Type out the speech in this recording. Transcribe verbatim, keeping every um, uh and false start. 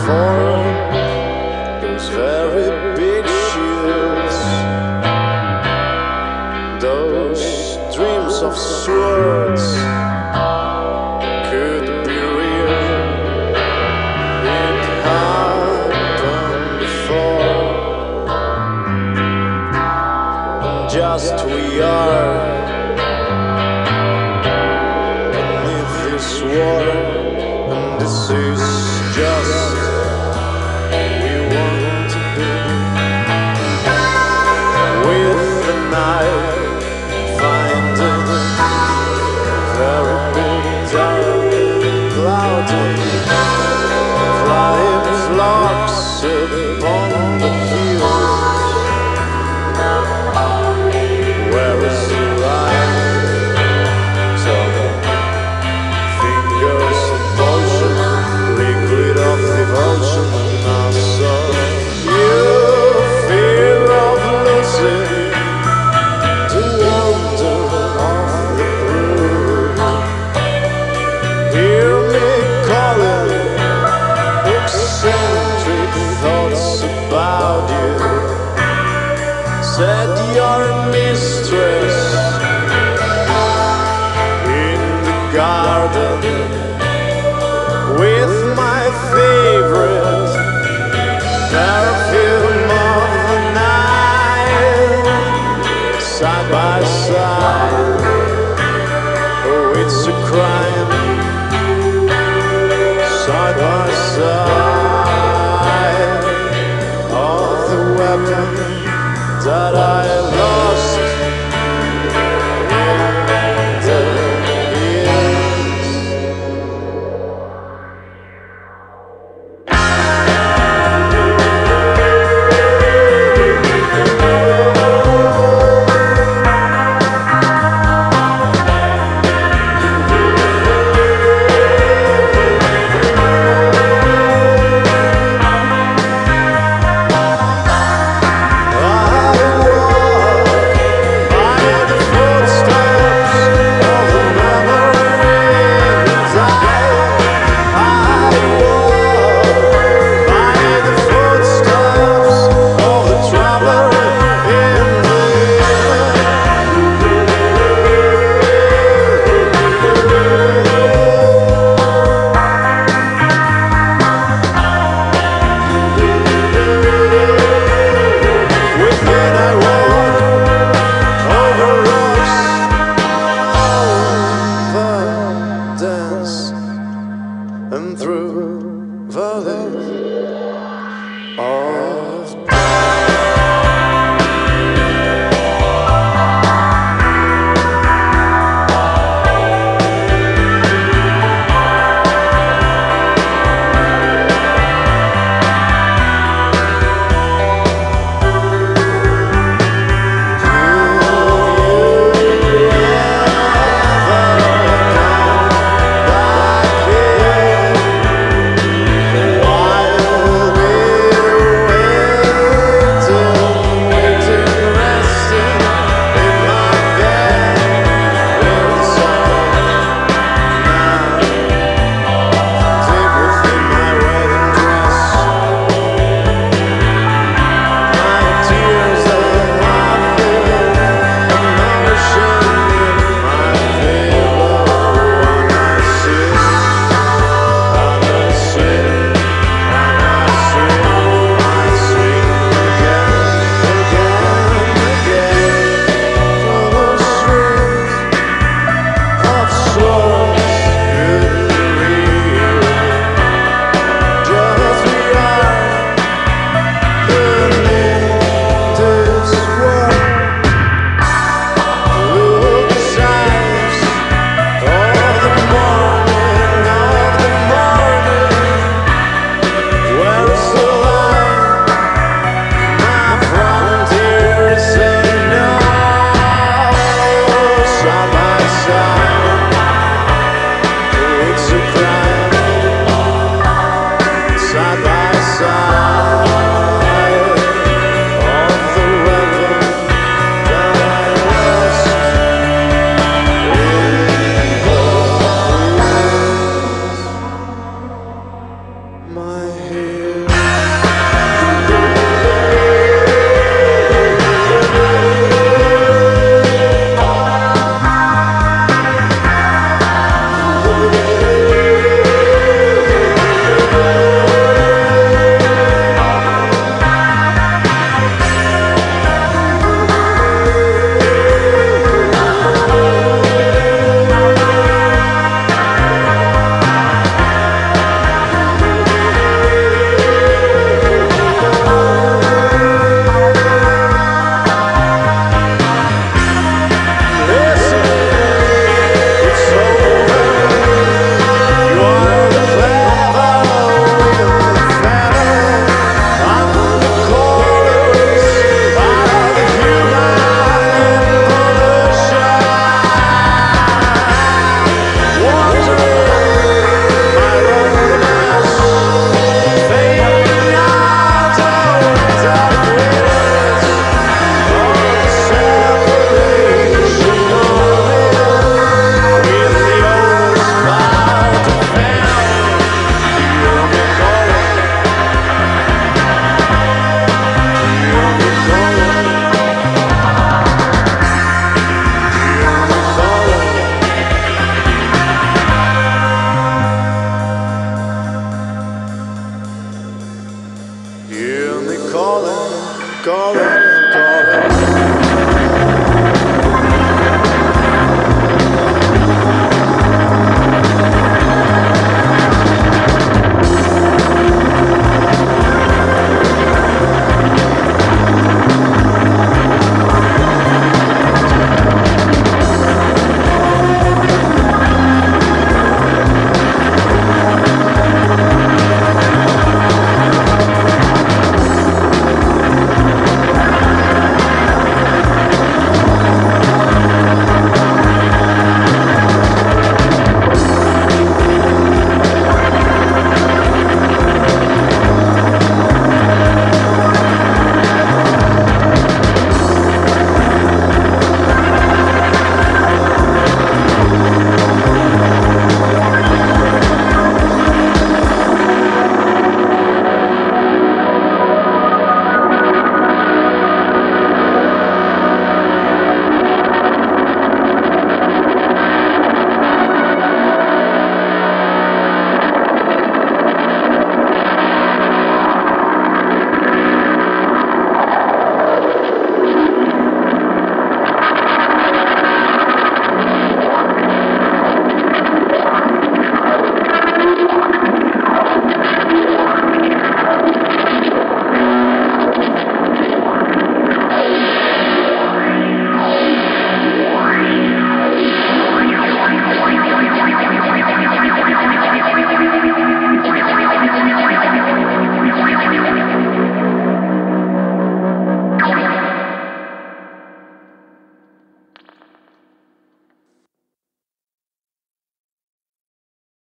for those very big shields, those dreams of swords could be real. It happened before, and just we are beneath this war, and this is just we want to do. With the night finding very big, dark, cloudy, flying flocks upon the hills. Where is the line? Tell me. Fingers in motion, liquid of devotion, and I saw you. Fear of losing, the wonder of the brood. Hear me calling, eccentric thoughts about you. Said you're a mistress in the garden with my favorite perfume of the night, side by side. Oh, it's a crime, side by side.